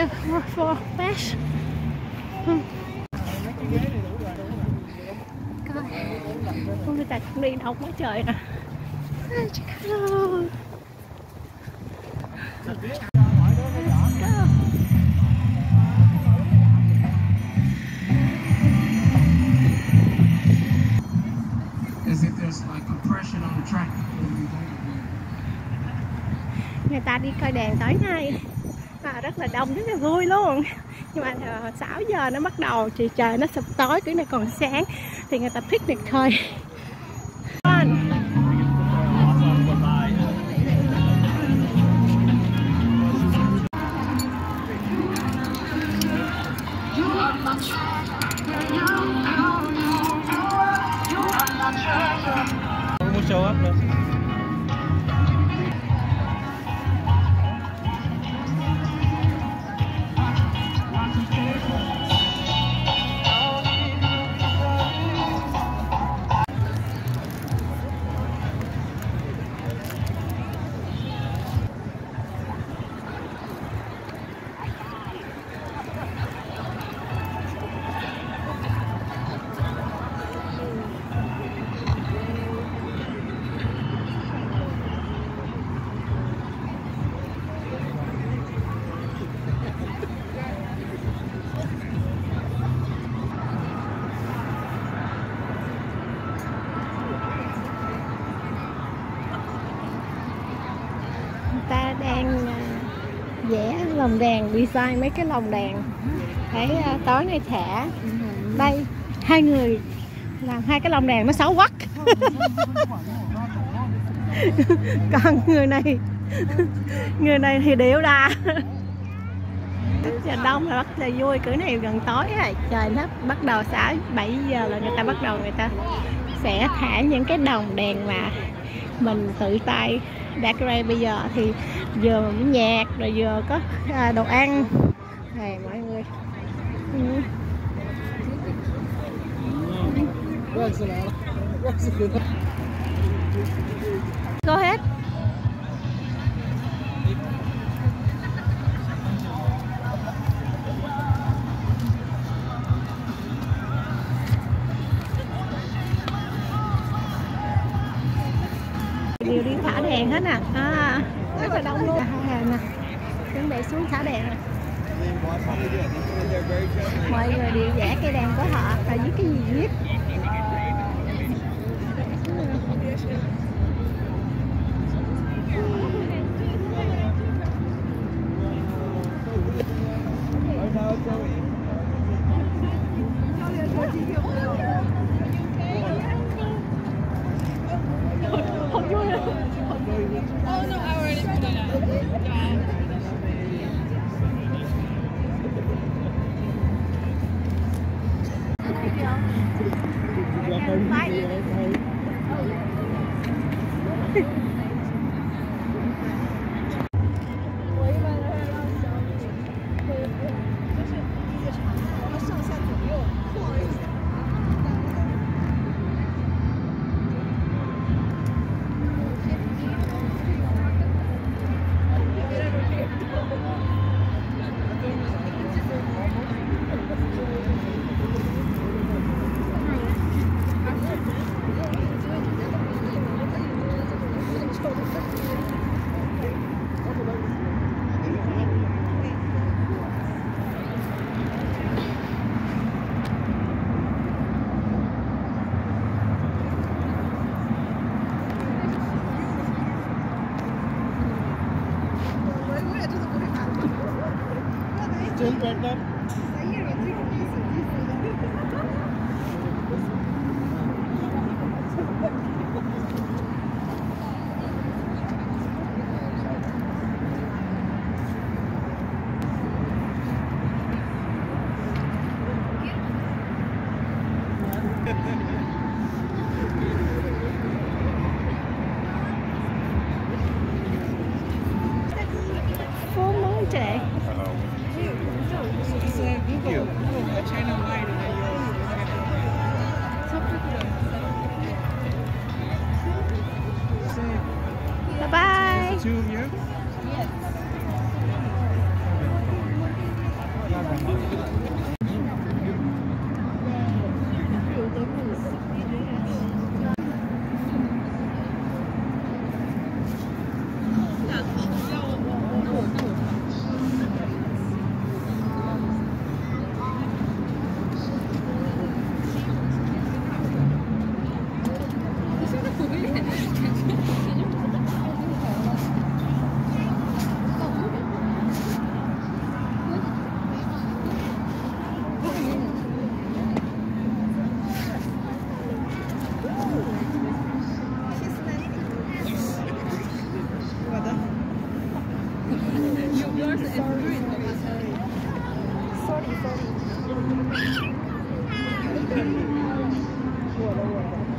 for best. Coi người ta cũng đi đâu quá trời nè. Người ta đi coi đèn tối nay và rất là đông, rất là vui luôn. Nhưng mà 6 giờ nó bắt đầu thì trời nó sụp tối, cái này còn sáng thì người ta picnic thôi. Show up nữa. Ta đang vẽ lồng đèn, design mấy cái lồng đèn để tối nay thả. Đây 2 người làm 2 cái lồng đèn nó xấu quắc. Còn người này thì điệu đà. Trời đông là rất là vui, cỡ này gần tối rồi, trời nó bắt đầu 6-7 giờ là người ta sẽ thả những cái đồng đèn mà mình tự tay decorate. Bây giờ thì vừa nhạc rồi vừa có đồ ăn này mọi người. Go ahead. Đều đi thả đèn hết nè, rất là đông luôn. Nè, chuẩn bị xuống thả đèn nè. Mọi người đều vẽ cây đèn của họ và với cái gì viết. Chân quẹt lắm. Phố mới trẻ. Bye bye. Two of you? 我的。